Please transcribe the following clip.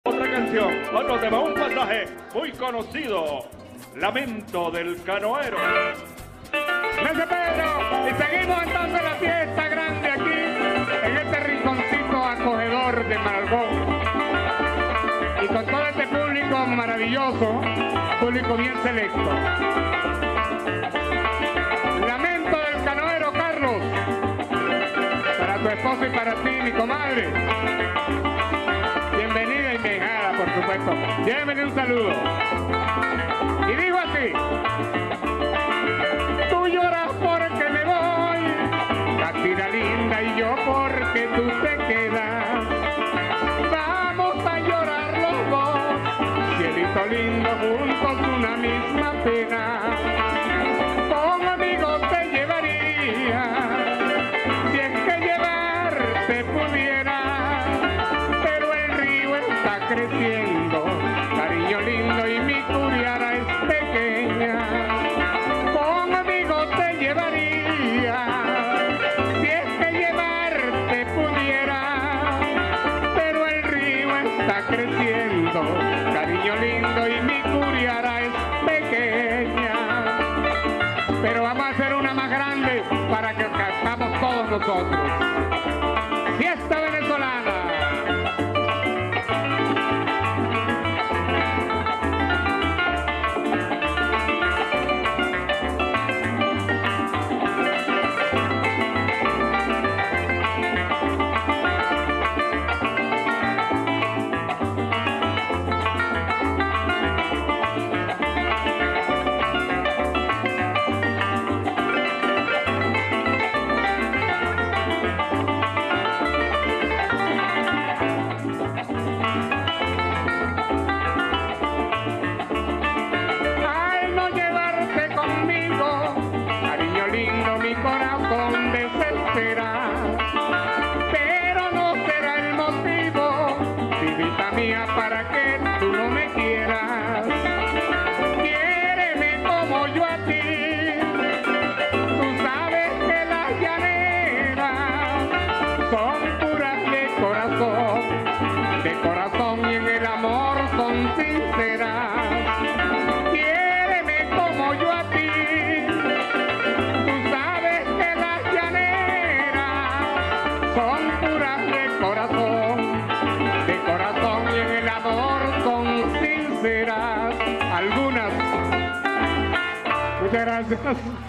Otra canción, otro tema, un pasaje muy conocido, Lamento del Canoero. Gracias, Pedro. Y seguimos entonces la fiesta grande aquí, en este rinconcito acogedor de Maralgón. Y con todo este público maravilloso, público bien selecto. Lamento del Canoero, Carlos. Para tu esposo y para ti, mi comadre. Bienvenida y dejada, por supuesto. Llévenle un saludo. Y digo así. Tú lloras porque me voy, Catira linda, y yo porque tú te quedas. Vamos a llorar los dos, cielito lindo, juntos una misma pena. Con amigos te llevaría, si es que llevarte pudiera, pero el río está creciendo, cariño lindo, y mi curiara es pequeña. Con amigos te llevaría, si es que llevarte pudiera, pero el río está creciendo, cariño lindo, y mi curiara es pequeña. Pero vamos a hacer una más grande para que cantamos todos nosotros. Fiesta venezolana. Mi corazón desespera, pero no será el motivo, vidita mía, para que tú no me quieras. Quiéreme como yo a ti, tú sabes que las llaneras son puras de corazón, y en el amor son sinceras. Quiéreme como yo a ti, son puras de corazón, y en el amor son sinceras. Algunas. Muchas gracias.